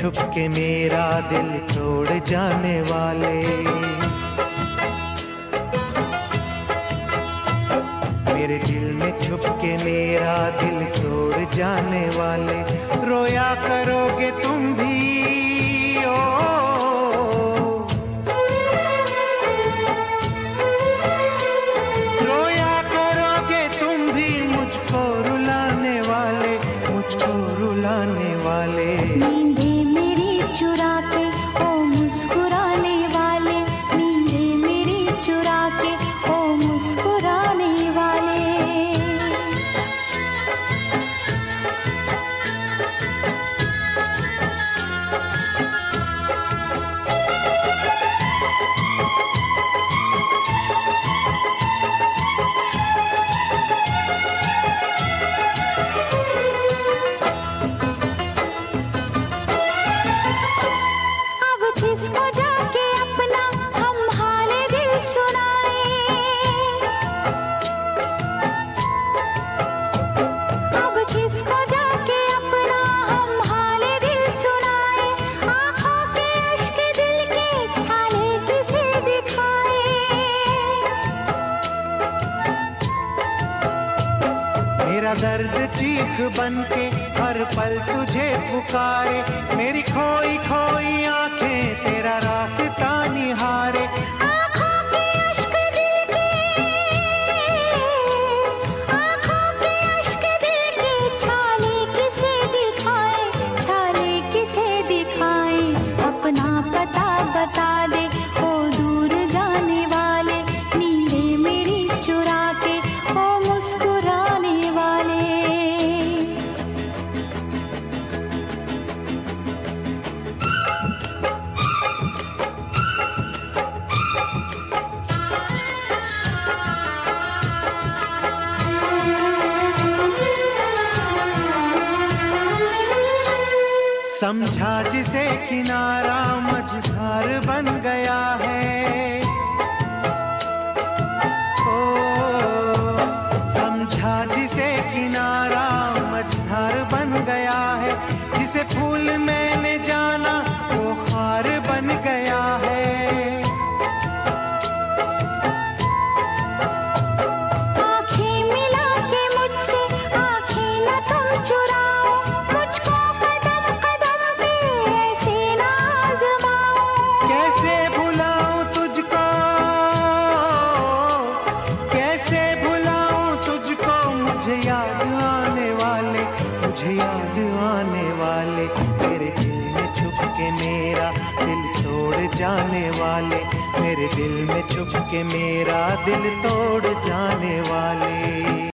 छुप के मेरा दिल तोड़ जाने वाले। मेरे दिल में छुप के मेरा दिल तोड़ जाने वाले। रोया करोगे तुम भी ओ, रोया करोगे तुम भी मुझको रुलाने वाले, मुझको रुलाने वाले। नींदें मेरी चुरा के ओ मुस्कुराने वाले, नींदें मेरी चुरा के ओ मुस्कुराने वाले। मेरा दर्द चीख बनके हर पल तुझे पुकारे। मेरी खोई खोई आंखें तेरा रास्ता निहारे। आँखों के अश्क दिल के, आँखों के अश्क दिल के छाले किसे दिखाए, छाले किसे दिखाए। अपना पता बता दे ओ दूर जाने वाले, नींदें मेरी चुरा के ओ मुस्कुराने वाले। समझा जिसे किनारा मझधार बन गया है। ओ समझा जिसे किनारा मझधार बन गया है। जिसे फूल मैंने जाना वो खार बन गया है। आँखें मिला के मुझसे आँखें न तुम चुराओ, मुझको कदम कदम पे ऐसे ना आज़माओ। कैसे भुलाऊं तुझको, कैसे भुलाऊं तुझको। मुझे याद आने वाले, मुझे याद आने वाले। मेरे दिल में छुप के मेरा दिल तोड़ जाने वाले। मेरे दिल में छुप के मेरा दिल तोड़ जाने वाले।